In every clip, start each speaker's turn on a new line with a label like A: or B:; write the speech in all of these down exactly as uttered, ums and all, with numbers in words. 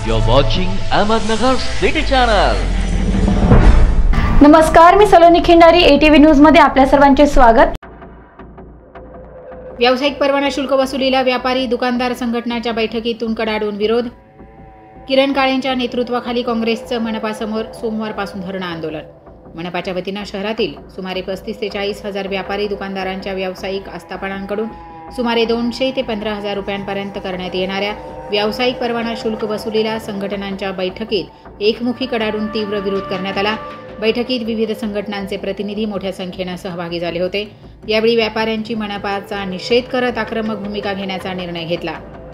A: You're watching Ahmednagar City Channel.
B: नमस्कार, मी Saloni Khindari, ATV news मध्ये आपल्या सर्वांचे स्वागत.
C: व्यावसायिक परवाना शुल्क वसुलीला व्यापारी दुकानदार संघटनाच्या बैठकीतून कडाडून विरोध. किरण काळेंच्या नेतृत्वाखाली काँग्रेसचं मनपासमोर सोमवारपासून धरणं आंदोलन. मनपाच्या वतीनं शहरातील सुमारे पस्तीस ते चाळीस हजार व्यापारी दुकानदारांच्या व्यावसायिक आस्थापनांकडून सुमारे दोनशे ते पंधरा हजार रुपयांपर्यंत करण्यात येणाऱ्या व्यावसायिक परवाना शुल्क वसुलीला संघटनांच्या बैठकीत एकमुखी कडाडून तीव्र विरोध करण्यात आला. बैठकीत विविध संघटनांचे प्रतिनिधी मोठ्या संख्येनं सहभागी झाले होते. यावेळी व्यापाऱ्यांची मनपाचा निषेध करत आक्रमक भूमिका घेण्याचा निर्णय घेतला.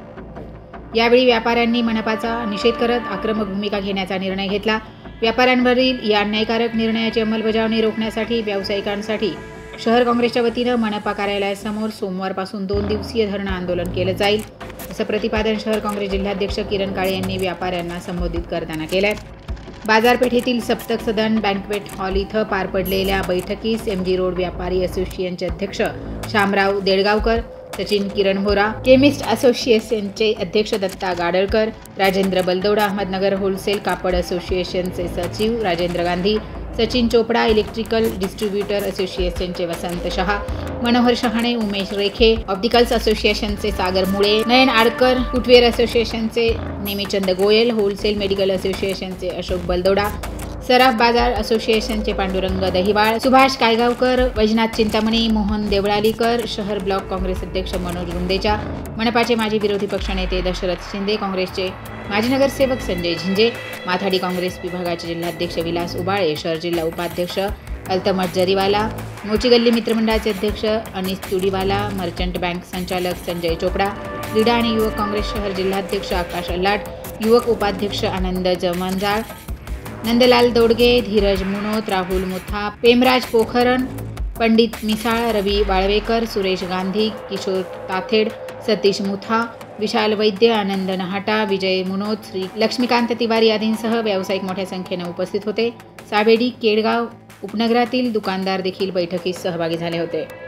C: यावेळी व्यापाऱ्यांनी मनपाचा निषेध करत आक्रमक भूमिका घेण्याचा निर्णय घेतला. व्यापाऱ्यांवरील या अन्यायकारक निर्णयाची अंमलबजावणी रोखण्यासाठी व्यावसायिकांसाठी शहर काँग्रेसच्या वतीनं मनपा कार्यालयासमोर सोमवारपासून दोन दिवसीय धरणं आंदोलन केलं जाईल, असं प्रतिपादन शहर काँग्रेस जिल्हाध्यक्ष किरण काळे यांनी व्यापाऱ्यांना संबोधित करताना केलंय. बाजारपेठेतील सप्तक सदन बँक्वेट हॉल इथं पार पडलेल्या बैठकीस एमजी रोड व्यापारी असोसिएशनचे अध्यक्ष शामराव देडगावकर, सचिन किरण होरा, केमिस्ट असोसिएशनचे अध्यक्ष दत्ता गाडळकर, राजेंद्र बलदौडा, अहमदनगर होलसेल कापड असोसिएशनचे सचिव राजेंद्र गांधी, सचिन चोपडा, इलेक्ट्रिकल डिस्ट्रीब्युटर असोसिएशनचे वसंत शहा, मनोहर शहाणे, उमेश रेखे, ऑप्टिकल्स असोसिएशनचे सागर मुळे, नयन आडकर, फुटवेअर असोसिएशनचे नेमीचंद गोयल, होलसेल मेडिकल असोसिएशनचे अशोक बलदौडा, सराफ बाजार असोसिएशनचे पांडुरंग दहिवाळ, सुभाष कायगावकर, वैजनाथ चिंतामणी, मोहन देवळालीकर, शहर ब्लॉक काँग्रेस अध्यक्ष मनोज रुंदेचा, मनपाचे माजी विरोधी पक्षनेते दशरथ शिंदे, काँग्रेसचे माजी नगरसेवक संजय झिंजे, माथाडी काँग्रेस विभागाचे जिल्हाध्यक्ष विलास उबाळे, शहर जिल्हा उपाध्यक्ष अल्तमट जरीवाला, मोची गल्ली मित्रमंडळाचे अध्यक्ष अनिस तुडीवाला, मर्चंट बँक संचालक संजय चोपडा, क्रीडा आणि युवक काँग्रेस शहर जिल्हाध्यक्ष आकाश अल्लाट, युवक उपाध्यक्ष आनंद जमंजाळ, नंदलाल दोडगे, धीरज मुनोत, राहुल मुथा, पेमराज पोखरण, पंडित मिसाळ, रवी वाळवेकर, सुरेश गांधी, किशोर ताथेड, सतीश मुथा, विशाल वैद्य, आनंद नहाटा, विजय मुनोत, श्री लक्ष्मीकांत तिवारी आदींसह व्यावसायिक मोठ्या संख्येने उपस्थित होते. सावेडी, केडगाव उपनगरातील दुकानदार देखील बैठकीत सहभागी झाले होते.